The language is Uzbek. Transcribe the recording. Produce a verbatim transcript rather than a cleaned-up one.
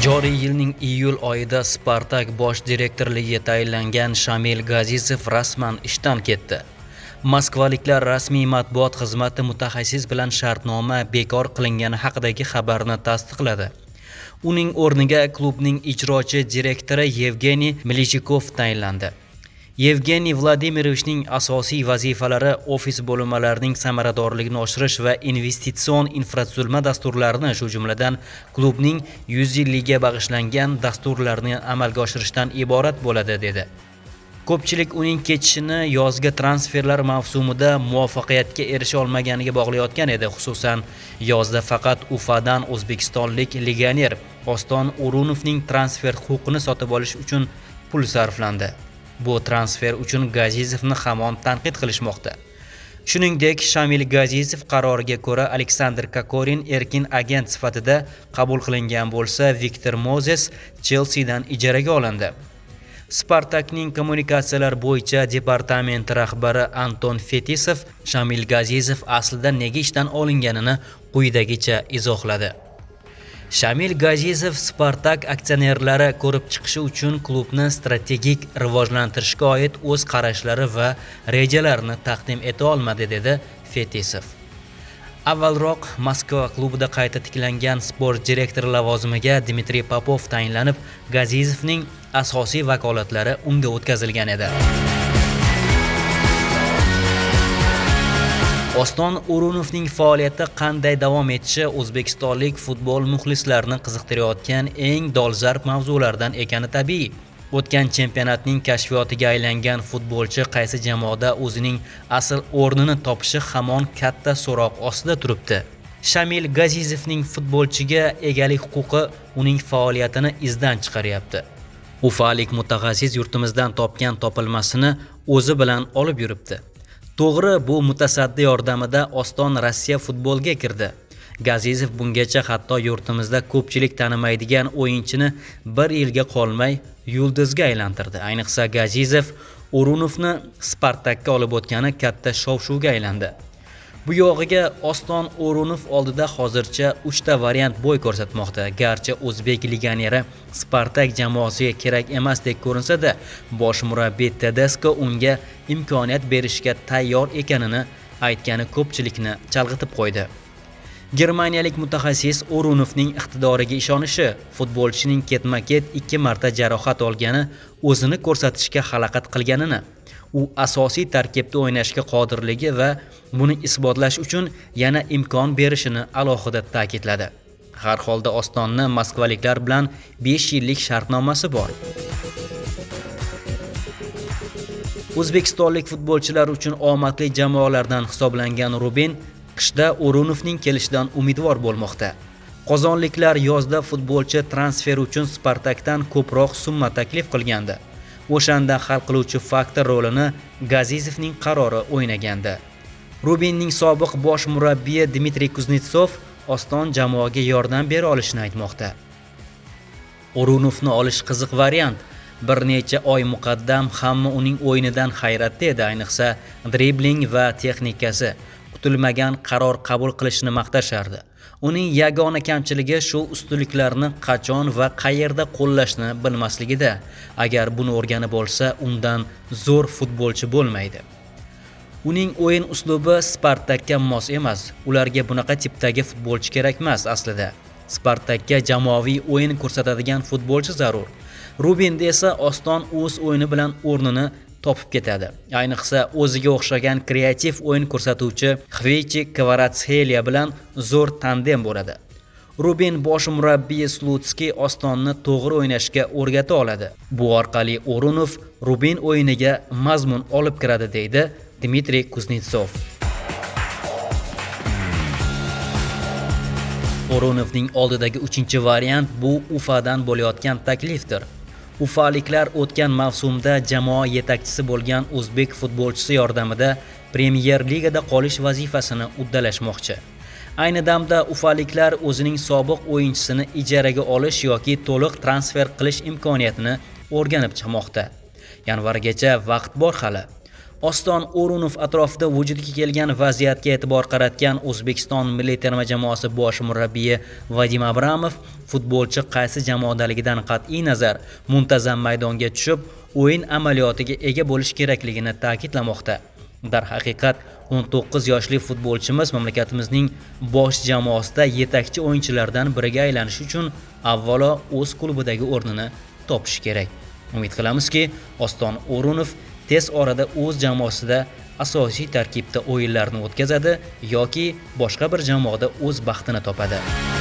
Joriy yilning iyul oyida Spartak bosh direktorligiga tayinlangan Shamil Gazizov rasman ishdan ketdi. Moskvaliklar rasmiy matbuot xizmati mutaxassis bilan shartnoma bekor qilingani haqidagi xabarni tasdiqladi. Uning o'rniga klubning ijrochi direktori Yevgeniy Milichikov tayinlandi. Yevgeniy Vladimirovichning asosiy vazifalari ofis bo'linmalarining samaradorligini oshirish va investitsion infratuzilma dasturlarini, shu jumladan klubning yuz yilligiga bag'ishlangan dasturlarni amalga oshirishdan iborat bo'ladi, dedi. Ko'pchilik uning ketishini yozgi transferlar mavsumida muvaffaqiyatga erisha olmaganiga bog'layotgan edi. Xususan, yozda faqat Ufadan o'zbekistonlik legioner Oston O'runovning transfer huquqini sotib olish uchun pul sarflandi. Bu transfer uchun Gazizovni hamon tanqid qilishmoqda. Shuningdek, Shamil Gazizov qaroriga ko'ra Aleksandr Kokorin erkin agent sifatida qabul qilingan bo'lsa, Viktor Mozes Chelseadan ijaraga olindi. Spartakning kommunikatsiyalar bo'yicha departamenti rahbari Anton Fetisov Shamil Gazizov aslida nega ishdan olinganini quyidagicha izohladi. Shamil Gazizov Spartak aksionerlari ko'rib chiqishi uchun klubni strategik rivojlantirishga oid o'z qarashlari va rejalarini taqdim eta olmadi, dedi Fetisov. Avvalroq Moskva klubida qayta tiklangan sport direktori lavozimiga Dmitriy Popov tayinlanib, Gazizovning asosiy vakolatlari unga o'tkazilgan edi. Oston O'runovning faoliyati qanday davom etishi o'zbekistonlik futbol muxlislarini qiziqtirayotgan eng dolzarb mavzulardan ekani tabiiy. O'tgan chempionatning kashfiyotiga aylangan futbolchi qaysi jamoada o'zining asl o'rnini topishi hamon katta so'roq ostida turibdi. Shamil Gazizovning futbolchiga egalik huquqi uning faoliyatini izdan chiqaryapti. Ufalik mutaxassis yurtimizdan topgan topilmasini o'zi bilan olib yuribdi. To'g'ri, bu mutasaddi yordamida Oston Rossiya futbolga kirdi. Gazizov bungacha hatto yurtimizda ko'pchilik tanimaydigan o'yinchini bir yilga qolmay yulduzga aylantirdi. Ayniqsa Gazizov O'runovni Spartakka olib o'tgani katta shov-shuvga aylandi. Bu yog'iga Oston O'runov oldida hozircha uchta variant bo'y ko'rsatmoqda. Garchi o'zbek legioneri Spartak jamoasiga kerak emasdek ko'rinsa-da, bosh murabbiy Tedesco unga imkoniyat berishga tayyor ekanini aytgani ko'pchilikni chalg'itib qo'ydi. Germaniyalik mutaxassis O'runovning iqtidoriga ishonishi, futbolchining ketma-ket ikki marta jarohat olgani o'zini ko'rsatishga xalaqat qilganini, u asosiy tarkibda o'ynashga qodirligi va buni isbotlash uchun yana imkon berishini alohida ta'kidladi. Har holda Ostonni moskvaliklar bilan besh yillik shartnomasi bor. O'zbekistonlik futbolchilar uchun omadli jamoalardan hisoblangan Rubin qishda O'runovning kelishidan umidvor bo'lmoqda. Qozonliklar yozda futbolchi transfer uchun Spartakdan ko'proq summa taklif qilgandi. O'shanda hal qiluvchi faktor rolini Gazizovning qarori o'ynagandi. Rubinning sobiq bosh murabbiyi Dmitriy Kuznetsov Oston jamoaga yordam bera olishini aytmoqda. O'runovni olish qiziq variant. Bir necha oy muqaddam hamma uning o'yinidan hayratda edi, ayniqsa dribling va texnikasi. Kutilmagan qaror qabul qilishini maqtashardi. Uning yagona kamchiligi shu ustunliklarni qachon va qayerda qo'llashni bilmasligida. Agar buni o'rganib olsa, undan zo'r futbolchi bo'lmaydi. Uning o'yin uslubi Spartakka mos emas. Ularga bunaqa tipdagi futbolchi kerak emas aslida. Spartakka jamoaviy o'yin ko'rsatadigan futbolchi zarur. Rubinda esa Oston o'z o'yini bilan o'rnini topib ketadi. Ayniqsa o'ziga o'xshagan kreativ o'yin ko'rsatuvchi Xvichi Kvaratskhelia bilan zo'r tandem bo'ladi. Rubin bosh murabbiyi Slutskiy Ostonni to'g'ri o'ynashga o'rgata oladi. Bu orqali O'runov Rubin o'yiniga mazmun olib kiradi, deydi Dmitriy Kuznetsov. O'runovning oldidagi uchinchi variant bu Ufadan bo'layotgan taklifdir. Ufaliklar o'tgan mavsumda jamoa yetakchisi bo'lgan o'zbek futbolchisi yordamida Premier Ligada qolish vazifasini uddalashmoqchi. Ayni damda Ufaliklar o'zining sobiq o'yinchisini ijaraga olish yoki to'liq transfer qilish imkoniyatini o'rganib chiqmoqda. Yanvargacha vaqt bor hali. Oston O'runov atrofida vujudga kelgan vaziyatga e'tibor qaratgan O'zbekiston milliy terma jamoasi bosh murabbiyi Vadim Abramov futbolchi qaysi jamoadaligidan qat'iy nazar muntazam maydonga tushib, o'yin amaliyotiga ega bo'lish kerakligini ta'kidlamoqda. Darhaqiqat, o'n to'qqiz yoshli futbolchimiz mamlakatimizning bosh jamoasida yetakchi o'yinchilardan biriga aylanish uchun avvalo o'z klubidagi o'rnini topishi kerak. Umid qilamizki, Oston O'runov tez orada o'z jamoasida asosiy tarkibda o'yinlarni o'tkazadi yoki boshqa bir jamoada o'z baxtini topadi.